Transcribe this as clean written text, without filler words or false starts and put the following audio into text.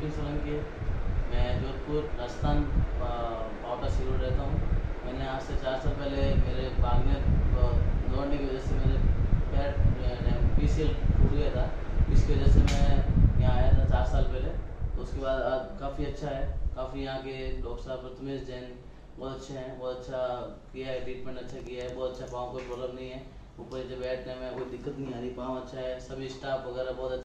विपिन सोलंकी है। मैं Jodhpur Rajasthan Pavta C road रहता हूँ। मैंने आज से 4 साल पहले मेरे भागने दौड़ने की वजह से मेरे पैर PCL टूट गया था। इसकी वजह से मैं यहाँ आया था 4 साल पहले। तो उसके बाद आज काफ़ी अच्छा है। काफ़ी यहाँ के डॉक्टर साहब प्रथमेश जैन बहुत अच्छे हैं, बहुत अच्छा किया है, ट्रीटमेंट अच्छा किया है, बहुत अच्छा, पाँव कोई प्रॉब्लम नहीं है। ऊपर जब बैठने में कोई दिक्कत नहीं आ रही, पाँव अच्छा है, सभी स्टाफ वगैरह बहुत अच्छा